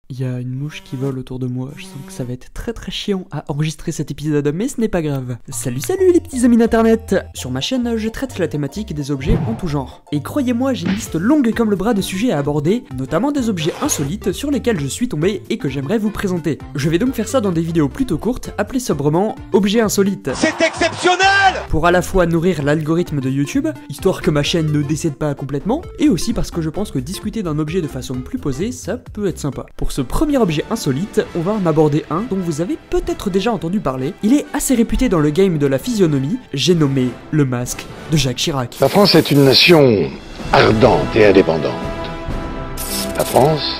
Il y a une mouche qui vole autour de moi, je sens que ça va être très chiant à enregistrer cet épisode, mais ce n'est pas grave. Salut les petits amis d'internet. Sur ma chaîne, je traite la thématique des objets en tout genre. Et croyez-moi, j'ai une liste longue comme le bras de sujets à aborder, notamment des objets insolites sur lesquels je suis tombé et que j'aimerais vous présenter. Je vais donc faire ça dans des vidéos plutôt courtes, appelées sobrement Objets insolites. C'est exceptionnel! Pour à la fois nourrir l'algorithme de YouTube, histoire que ma chaîne ne décède pas complètement, et aussi parce que je pense que discuter d'un objet de façon plus posée, ça peut être sympa. Pour ce premier objet insolite, on va en aborder un dont vous avez peut-être déjà entendu parler. Il est assez réputé dans le game de la physionomie, j'ai nommé le masque de Jacques Chirac. La France est une nation ardente et indépendante. La France,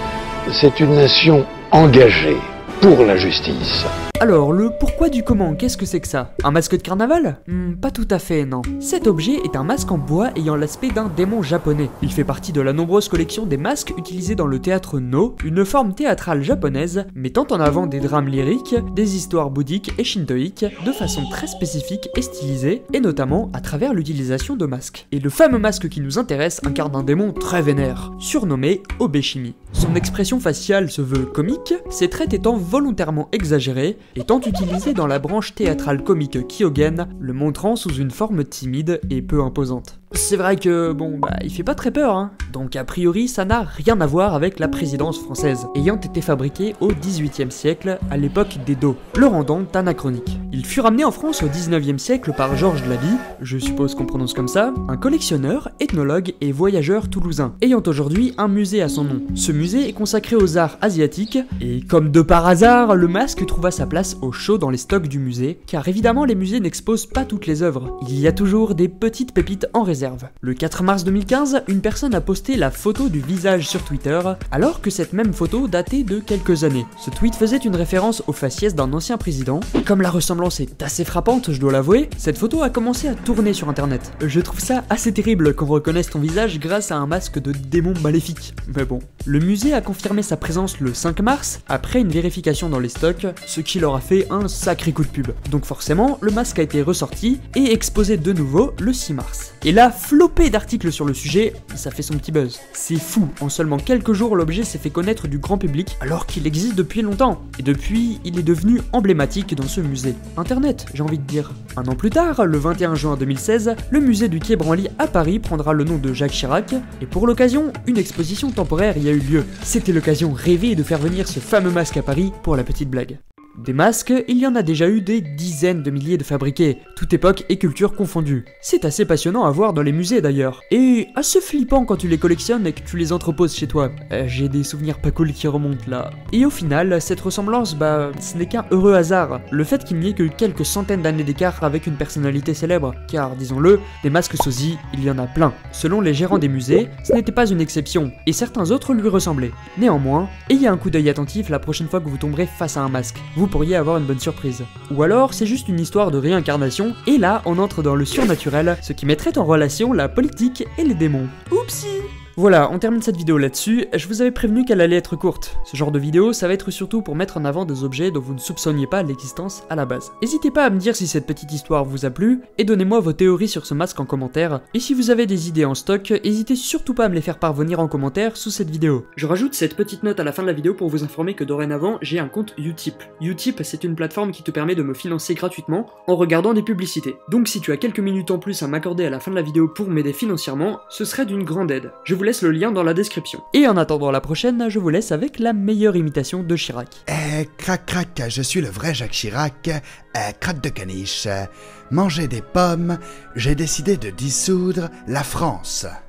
c'est une nation engagée pour la justice. Alors, le pourquoi du comment, qu'est-ce que c'est que ça? Un masque de carnaval? Pas tout à fait, non. Cet objet est un masque en bois ayant l'aspect d'un démon japonais. Il fait partie de la nombreuse collection des masques utilisés dans le théâtre No, une forme théâtrale japonaise mettant en avant des drames lyriques, des histoires bouddhiques et shintoïques, de façon très spécifique et stylisée, et notamment à travers l'utilisation de masques. Et le fameux masque qui nous intéresse incarne un démon très vénère, surnommé Obeshimi. Son expression faciale se veut comique, ses traits étant volontairement exagérés, étant utilisé dans la branche théâtrale comique Kyogen, le montrant sous une forme timide et peu imposante. C'est vrai que, il fait pas très peur, hein. Donc a priori, ça n'a rien à voir avec la présidence française, ayant été fabriqué au XVIIIe siècle, à l'époque d'Edo, le rendant anachronique. Il fut ramené en France au XIXe siècle par Georges Labie, je suppose qu'on prononce comme ça, un collectionneur, ethnologue et voyageur toulousain, ayant aujourd'hui un musée à son nom. Ce musée est consacré aux arts asiatiques, et comme de par hasard, le masque trouva sa place au chaud dans les stocks du musée, car évidemment les musées n'exposent pas toutes les œuvres. Il y a toujours des petites pépites en réserve. Le 4 mars 2015, une personne a posté la photo du visage sur Twitter, alors que cette même photo datait de quelques années. Ce tweet faisait une référence au faciès d'un ancien président. Comme la ressemblance est assez frappante, je dois l'avouer, cette photo a commencé à tourner sur internet. Je trouve ça assez terrible qu'on reconnaisse ton visage grâce à un masque de démon maléfique. Mais bon. Le musée a confirmé sa présence le 5 mars, après une vérification dans les stocks, ce qui leur a fait un sacré coup de pub. Donc forcément, le masque a été ressorti et exposé de nouveau le 6 mars. Et là, flopé d'articles sur le sujet, ça fait son petit buzz. C'est fou, en seulement quelques jours, l'objet s'est fait connaître du grand public, alors qu'il existe depuis longtemps. Et depuis, il est devenu emblématique dans ce musée. Internet, j'ai envie de dire. Un an plus tard, le 21 juin 2016, le musée du Quai Branly à Paris prendra le nom de Jacques Chirac, et pour l'occasion, une exposition temporaire y a eu lieu. C'était l'occasion rêvée de faire venir ce fameux masque à Paris pour la petite blague. Des masques, il y en a déjà eu des dizaines de milliers de fabriqués, toute époque et culture confondues. C'est assez passionnant à voir dans les musées d'ailleurs, et assez flippant quand tu les collectionnes et que tu les entreposes chez toi. J'ai des souvenirs pas cool qui remontent là. Et au final, cette ressemblance, ce n'est qu'un heureux hasard, le fait qu'il n'y ait que quelques centaines d'années d'écart avec une personnalité célèbre, car disons-le, des masques sosies, il y en a plein. Selon les gérants des musées, ce n'était pas une exception, et certains autres lui ressemblaient. Néanmoins, ayez un coup d'œil attentif la prochaine fois que vous tomberez face à un masque. Vous pourriez avoir une bonne surprise. Ou alors, c'est juste une histoire de réincarnation, et là, on entre dans le surnaturel, ce qui mettrait en relation la politique et les démons. Oupsie! Voilà, on termine cette vidéo là-dessus. Je vous avais prévenu qu'elle allait être courte. Ce genre de vidéo, ça va être surtout pour mettre en avant des objets dont vous ne soupçonniez pas l'existence à la base. N'hésitez pas à me dire si cette petite histoire vous a plu, et donnez-moi vos théories sur ce masque en commentaire. Et si vous avez des idées en stock, n'hésitez surtout pas à me les faire parvenir en commentaire sous cette vidéo. Je rajoute cette petite note à la fin de la vidéo pour vous informer que dorénavant, j'ai un compte Utip. Utip, c'est une plateforme qui te permet de me financer gratuitement en regardant des publicités. Donc si tu as quelques minutes en plus à m'accorder à la fin de la vidéo pour m'aider financièrement, ce serait d'une grande aide. Je vous laisse le lien dans la description. Et en attendant la prochaine, je vous laisse avec la meilleure imitation de Chirac. Crac crac, je suis le vrai Jacques Chirac, crotte de caniche. Manger des pommes, j'ai décidé de dissoudre la France.